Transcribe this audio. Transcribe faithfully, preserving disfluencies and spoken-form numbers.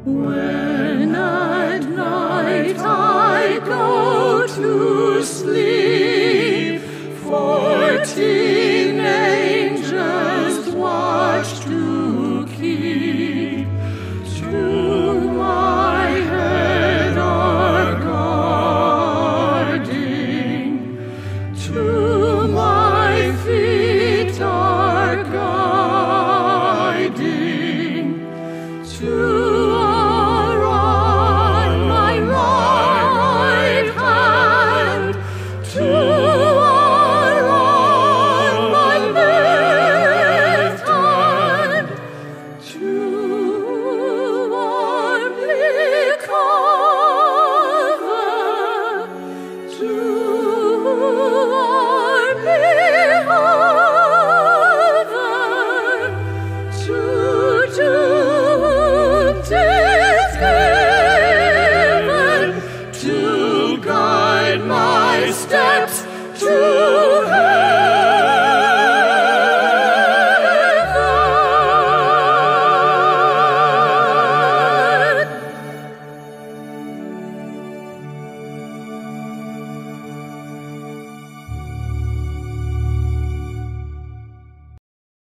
When at night I go to sleep, fourteen angels watch to keep. To my head are guarding, to my feet are guiding, to